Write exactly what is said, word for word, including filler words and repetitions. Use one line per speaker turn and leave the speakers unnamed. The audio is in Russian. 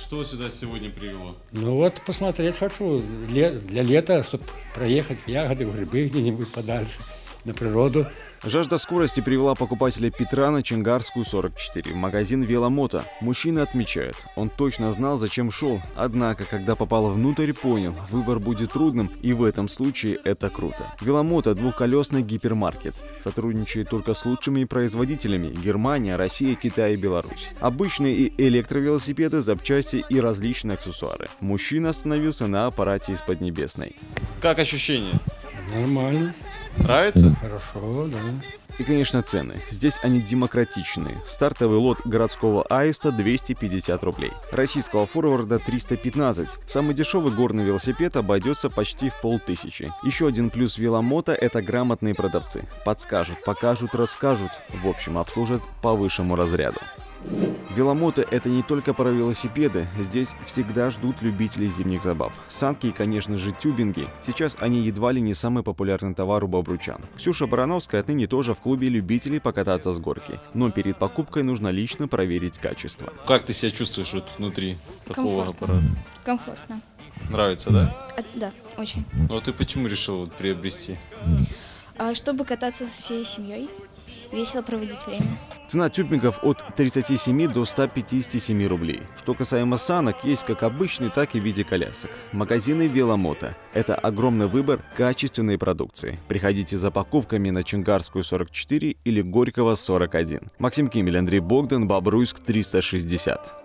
Что сюда сегодня привело?
Ну вот посмотреть хочу, Ле для лета, чтобы проехать в ягоды, в грибы где-нибудь подальше, на природу.
Жажда скорости привела покупателя Петра на Чонгарскую, сорок четыре, в магазин «Веломото». Мужчина отмечает, он точно знал, зачем шел. Однако, когда попал внутрь, понял, выбор будет трудным, и в этом случае это круто. «Веломото» – двухколесный гипермаркет. Сотрудничает только с лучшими производителями – Германия, Россия, Китай и Беларусь. Обычные и электровелосипеды, запчасти и различные аксессуары. Мужчина остановился на аппарате из Поднебесной.
Как ощущения?
Нормально.
Нравится?
Хорошо, да.
И, конечно, цены. Здесь они демократичные. Стартовый лот городского аиста – двести пятьдесят рублей. Российского форварда – триста пятнадцать. Самый дешевый горный велосипед обойдется почти в полтысячи. Еще один плюс «Веломото» – это грамотные продавцы. Подскажут, покажут, расскажут. В общем, обслужат по высшему разряду. «Веломото» — это не только про велосипеды. Здесь всегда ждут любителей зимних забав. Санки и, конечно же, тюбинги. Сейчас они едва ли не самый популярный товар у бобручан. Ксюша Барановская отныне тоже в клубе любителей покататься с горки. Но перед покупкой нужно лично проверить качество.
Как ты себя чувствуешь вот внутри такого
Комфортно.
аппарата?
Комфортно.
Нравится, да?
А, да, очень.
Ну а ты почему решил вот приобрести?
А, чтобы кататься со всей семьей, весело проводить время.
Цена тюбингов от тридцати семи до ста пятидесяти семи рублей. Что касаемо санок, есть как обычные, так и в виде колясок. Магазины «Веломото» – это огромный выбор качественной продукции. Приходите за покупками на Чонгарскую, сорок четыре или Горького, сорок один. Максим Кимель, Андрей Богдан, Бобруйск, триста шестьдесят.